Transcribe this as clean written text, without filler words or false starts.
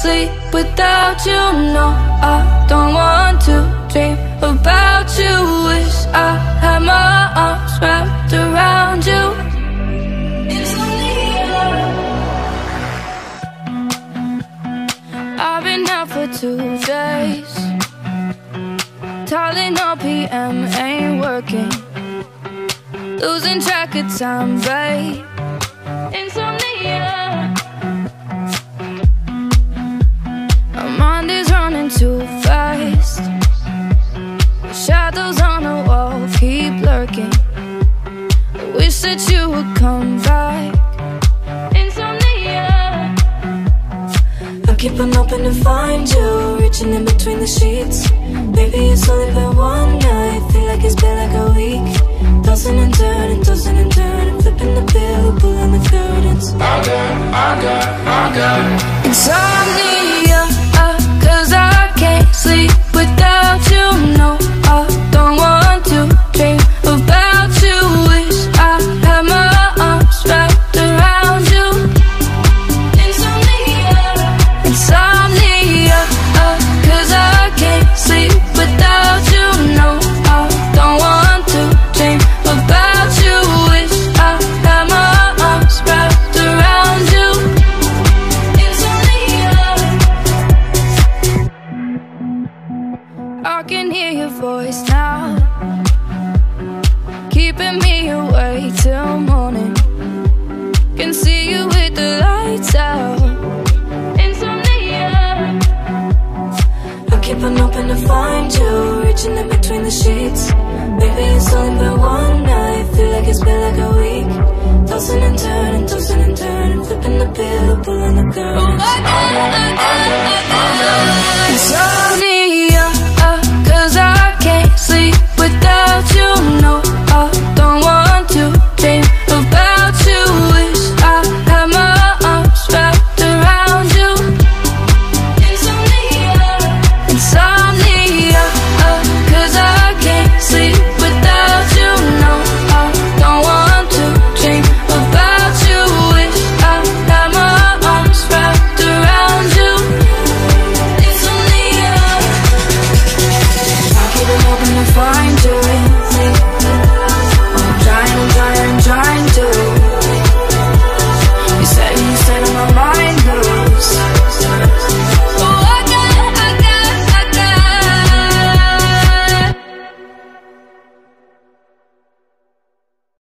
sleep without you. No, I don't want to dream about you. Wish I had my arms wrapped around you. Insomnia. I've been out for 2 days. Tylenol PM ain't working. Losing track of time, babe. Insomnia. My mind is running too fast. The shadows on the wall keep lurking. I wish that you would come back. Insomnia. I keep on hoping to find you, reaching in between the sheets. Maybe it's only been one night, feel like it's been like a week. Tossing and turning, flipping the pillow, pulling the curtains. I got insomnia, 'cause I can't sleep without you. No, I don't want to dream about you. Wish I had my arms wrapped around you. Insomnia, 'cause I can't sleep without you. No, I don't want to dream about you. Wish I had my arms wrapped around you. Insomnia. I can hear your voice now, keeping me awake till morning. Can see you with the lights out. Insomnia. I keep on hoping to find you, reaching in between the sheets. Maybe it's only been one night, feel like it's been like a week. Tossing and turning, flipping the pillow, pulling the curtain.